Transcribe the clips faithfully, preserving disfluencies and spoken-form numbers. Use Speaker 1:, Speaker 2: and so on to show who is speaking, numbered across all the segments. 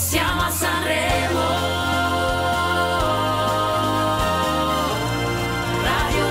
Speaker 1: Siamo a Sanremo. Radio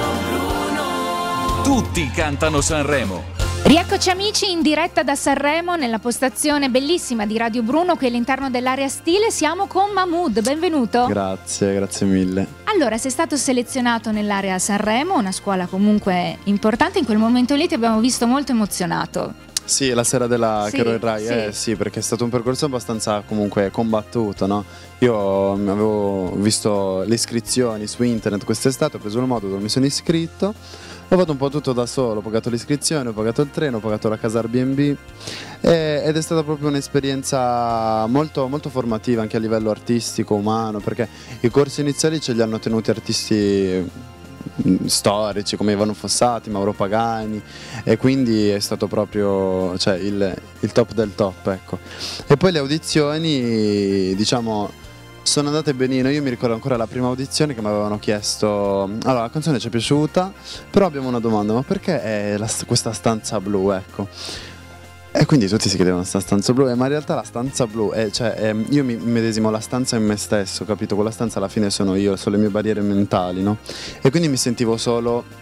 Speaker 1: Bruno.
Speaker 2: Tutti cantano Sanremo.
Speaker 3: Rieccoci amici in diretta da Sanremo nella postazione bellissima di Radio Bruno qui all'interno dell'area stile. Siamo con Mahmood, benvenuto.
Speaker 4: Grazie, grazie mille.
Speaker 3: Allora, sei stato selezionato nell'area Sanremo, una scuola comunque importante. In quel momento lì ti abbiamo visto molto emozionato.
Speaker 4: Sì, la sera della
Speaker 3: Sì,
Speaker 4: Carol Rai,
Speaker 3: sì.
Speaker 4: eh sì, perché è stato un percorso abbastanza comunque combattuto, no? Io avevo visto le iscrizioni su internet quest'estate, ho preso il modulo, mi sono iscritto, ho fatto un po' tutto da solo, ho pagato l'iscrizione, ho pagato il treno, ho pagato la casa Airbnb e, ed è stata proprio un'esperienza molto, molto formativa anche a livello artistico, umano, perché i corsi iniziali ce li hanno tenuti artisti storici come Ivano Fossati, Mauro Pagani, e quindi è stato proprio, cioè, il, il top del top, ecco. E poi le audizioni, diciamo, sono andate benino. Io mi ricordo ancora la prima audizione che mi avevano chiesto, allora la canzone ci è piaciuta, però abbiamo una domanda, ma perché è la, questa stanza blu, ecco? E quindi tutti si chiedevano sta stanza blu, eh, ma in realtà la stanza blu è, cioè, è, io mi medesimo la stanza in me stesso, capito? Quella stanza alla fine sono io, sono le mie barriere mentali, no? E quindi mi sentivo solo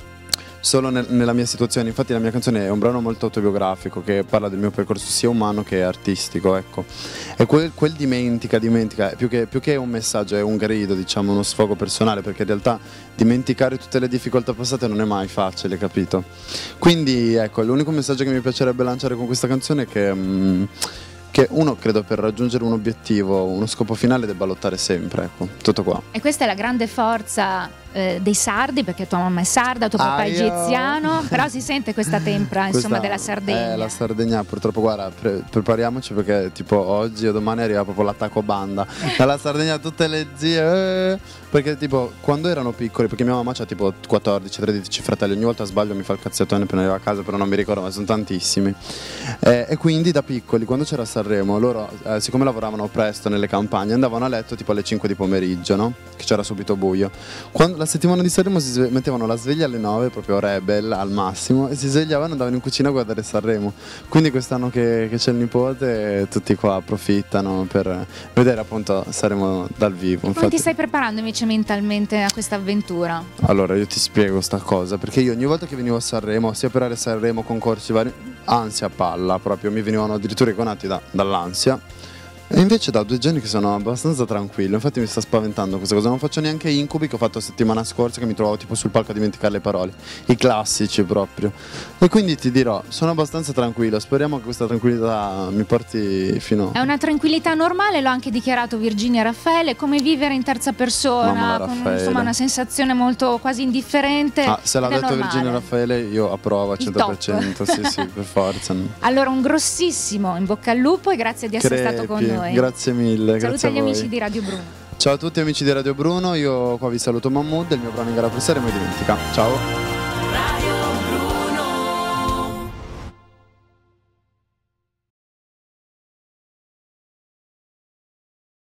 Speaker 4: solo nel, nella mia situazione. Infatti la mia canzone è un brano molto autobiografico che parla del mio percorso sia umano che artistico, ecco. E quel, quel dimentica, dimentica, più che, più che un messaggio, è un grido, diciamo, uno sfogo personale, perché in realtà dimenticare tutte le difficoltà passate non è mai facile, capito? Quindi ecco, l'unico messaggio che mi piacerebbe lanciare con questa canzone è che, mh, che uno, credo, per raggiungere un obiettivo, uno scopo finale, debba lottare sempre, ecco, tutto qua.
Speaker 3: E questa è la grande forza eh, dei sardi, perché tua mamma è sarda, tuo papà è
Speaker 4: Aio.
Speaker 3: egiziano, però si sente questa tempra, insomma,
Speaker 4: Questa-
Speaker 3: della Sardegna.
Speaker 4: Eh, la Sardegna purtroppo, guarda, pre- prepariamoci perché tipo oggi o domani arriva proprio l'attacco banda. Dalla Sardegna tutte le zie, eh, perché tipo quando erano piccoli, perché mia mamma ha tipo quattordici tredici fratelli, ogni volta sbaglio mi fa il cazzettone appena arriva a casa, però non mi ricordo, ma sono tantissimi. Eh, e quindi da piccoli, quando c'era Sanremo, loro, eh, siccome lavoravano presto nelle campagne, andavano a letto tipo alle cinque di pomeriggio, no? Che c'era subito buio. Quando, la settimana di Sanremo si sve- mettevano la sveglia alle nove, proprio rebel al massimo, e si svegliavano e andavano in cucina a guardare Sanremo. Quindi quest'anno che, che c'è il nipote, tutti qua approfittano per vedere appunto Sanremo dal vivo.
Speaker 3: Come
Speaker 4: Infatti,
Speaker 3: ti stai preparando invece mentalmente a questa avventura?
Speaker 4: allora io ti spiego sta cosa, perché io ogni volta che venivo a Sanremo, sia per Area Sanremo, concorsi vari, ansia a palla, proprio mi venivano addirittura riconati da, dall'ansia. E invece da due giorni che sono abbastanza tranquillo, infatti mi sta spaventando questa cosa, non faccio neanche incubi che ho fatto settimana scorsa, che mi trovavo tipo sul palco a dimenticare le parole, i classici proprio. E quindi ti dirò, sono abbastanza tranquillo, speriamo che questa tranquillità mi porti fino...
Speaker 3: È una tranquillità normale, l'ho anche dichiarato Virginia Raffaele, come vivere in terza persona,
Speaker 4: Mamma
Speaker 3: con
Speaker 4: Raffaele.
Speaker 3: insomma una sensazione molto quasi indifferente.
Speaker 4: Ah, se l'ha
Speaker 3: ed è
Speaker 4: detto
Speaker 3: normale.
Speaker 4: Virginia Raffaele io approvo al
Speaker 3: Il
Speaker 4: cento per cento,
Speaker 3: top.
Speaker 4: sì sì, per forza.
Speaker 3: Allora un grossissimo in bocca al lupo e grazie di essere stato con
Speaker 4: Crepi,
Speaker 3: noi.
Speaker 4: grazie mille,
Speaker 3: Saluta
Speaker 4: grazie a
Speaker 3: gli
Speaker 4: voi.
Speaker 3: amici di Radio Bruno.
Speaker 4: Ciao a tutti amici di Radio Bruno, io qua vi saluto Mahmood, il mio brano in gara per Sanremo e dimentica. Ciao.